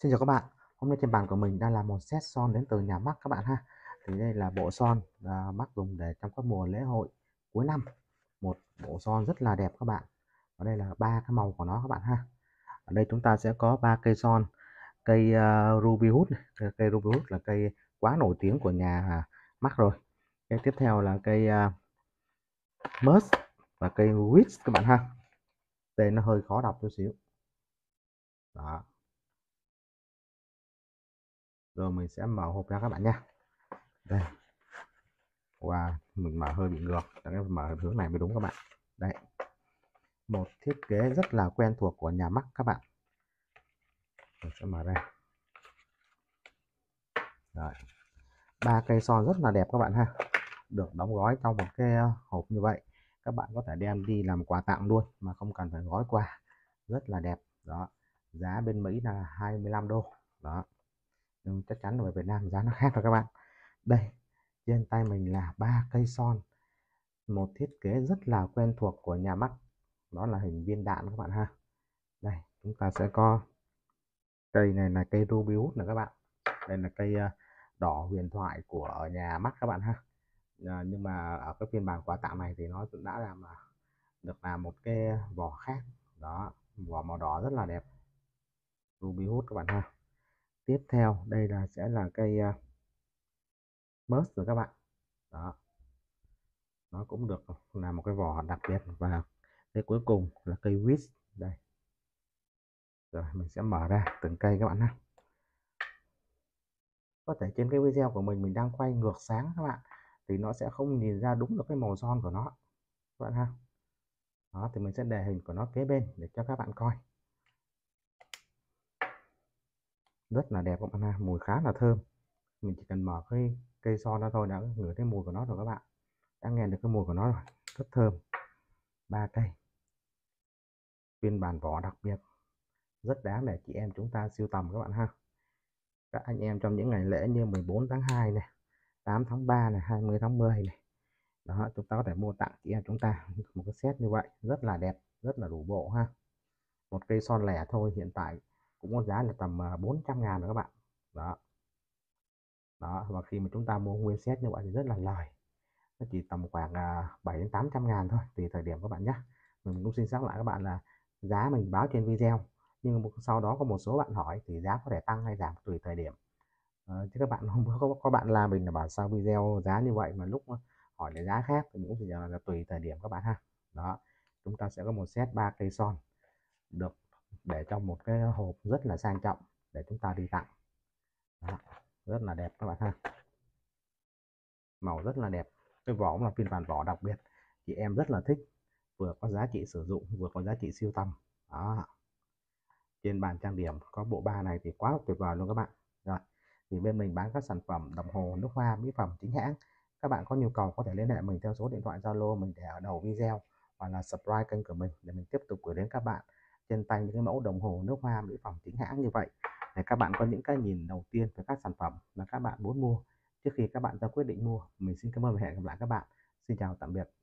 Xin chào các bạn, hôm nay trên bàn của mình đang là một set son đến từ nhà MAC các bạn ha. Thì đây là bộ son MAC dùng để trong các mùa lễ hội cuối năm. Một bộ son rất là đẹp các bạn. Ở đây là ba cái màu của nó các bạn ha. Ở đây chúng ta sẽ có ba cây son, cây Ruby Wood này. Cây Ruby Wood là cây quá nổi tiếng của nhà MAC rồi. Cây tiếp theo là cây Musk và cây Witch các bạn ha. Tên nó hơi khó đọc chút xíu. Đó. Rồi mình sẽ mở hộp ra các bạn nha. Đây. Wow, mình mở hơi bị ngược, mở hướng này mới đúng các bạn. Đấy, một thiết kế rất là quen thuộc của nhà MAC các bạn. Mình sẽ mở ra. Rồi, ba cây son rất là đẹp các bạn ha, được đóng gói trong một cái hộp như vậy. Các bạn có thể đem đi làm quà tặng luôn mà không cần phải gói quà, rất là đẹp. Đó, giá bên Mỹ là 25 đô. Đó, nhưng chắc chắn ở Việt Nam giá nó khác rồi các bạn. Đây, trên tay mình là ba cây son, một thiết kế rất là quen thuộc của nhà MAC, đó là hình viên đạn các bạn ha. Đây chúng ta sẽ có cây này là cây Ruby Wood này các bạn. Đây là cây đỏ huyền thoại của nhà MAC các bạn ha. Nhưng mà ở cái phiên bản quà tặng này thì nó cũng đã được làm một cái vỏ khác. Đó, vỏ màu đỏ rất là đẹp, Ruby Wood các bạn ha. Tiếp theo đây sẽ là cây Musk rồi các bạn. Đó, nó cũng được làm một cái vỏ đặc biệt. Và cái cuối cùng là cây Witch. Đây, rồi mình sẽ mở ra từng cây các bạn ha. Có thể trên cái video của mình đang quay ngược sáng các bạn, thì nó sẽ không nhìn ra đúng được cái màu son của nó các bạn ha. Đó, thì mình sẽ để hình của nó kế bên để cho các bạn coi. Rất là đẹp các bạn ha, mùi khá là thơm. Mình chỉ cần mở cái cây son đó thôi đã ngửi thấy mùi của nó rồi các bạn, đã nghe được cái mùi của nó rồi, rất thơm. Ba cây, phiên bản vỏ đặc biệt, rất đáng để chị em chúng ta sưu tầm các bạn ha. Các anh em trong những ngày lễ như 14 tháng 2 này, 8 tháng 3 này, 20 tháng 10 này, đó, chúng ta có thể mua tặng chị em chúng ta một cái set như vậy, rất là đẹp, rất là đủ bộ ha. Một cây son lẻ thôi hiện tại cũng có giá là tầm 400.000 rồi các bạn. Đó, đó, và khi mà chúng ta mua nguyên set như vậy thì rất là lời, nó chỉ tầm khoảng 7 đến 800.000 thôi tùy thời điểm các bạn nhé. Mình cũng xin xác lại các bạn là giá mình báo trên video, nhưng sau đó có một số bạn hỏi thì giá có thể tăng hay giảm tùy thời điểm. Chứ các bạn không có bạn là mình là bảo sao video giá như vậy mà lúc hỏi để giá khác, thì mình cũng chỉ là tùy thời điểm các bạn ha. Đó, chúng ta sẽ có một set 3 cây son được để trong một cái hộp rất là sang trọng để chúng ta đi tặng. Đó, rất là đẹp các bạn ha, màu rất là đẹp. Cái vỏ cũng là phiên bản vỏ đặc biệt, chị em rất là thích, vừa có giá trị sử dụng vừa có giá trị sưu tầm. Đó, trên bàn trang điểm có bộ ba này thì quá tuyệt vời luôn các bạn. Rồi, thì bên mình bán các sản phẩm đồng hồ, nước hoa, mỹ phẩm chính hãng. Các bạn có nhu cầu có thể liên hệ mình theo số điện thoại Zalo mình để ở đầu video, hoặc là subscribe kênh của mình để mình tiếp tục gửi đến các bạn trên tay những cái mẫu đồng hồ, nước hoa, mỹ phẩm chính hãng như vậy, để các bạn có những cái nhìn đầu tiên về các sản phẩm mà các bạn muốn mua trước khi các bạn ra quyết định mua. Mình xin cảm ơn và hẹn gặp lại các bạn. Xin chào tạm biệt.